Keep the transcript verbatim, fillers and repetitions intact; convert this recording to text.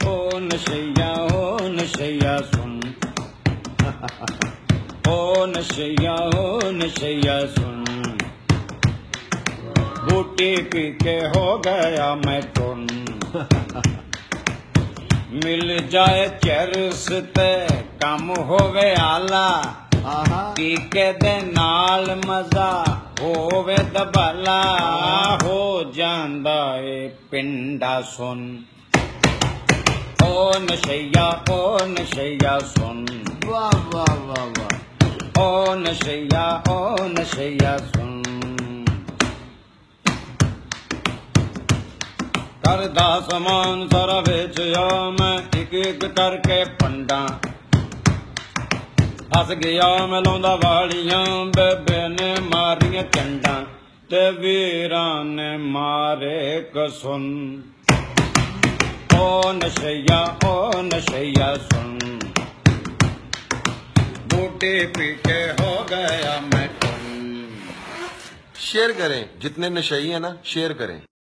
ओ नशैया ओ नशैया सुन ओ नशैया ओ नशैया सुन बूटी पी के हो गया मैं टुन मिल जाए चरस ते कम होवे आला पी के दे नाल मजा होवे दबाला हो जांदा ए पिंडा सुन ओ नशैया ओ नशैया सुन वाह वाह वाह वाह ओ नशैया ओ नशैया सुन करदा समान सारा बेचया मैं एक एक करके पंडा हस गया मैं लौंदा वालियां बेबे ने मारियां चंडा ते वीरां ने मारे कसुन ओ नशैया ओ नशैया सुन बूटी पीके हो गया मैं टुन। शेयर करें, जितने नशई है ना शेयर करें।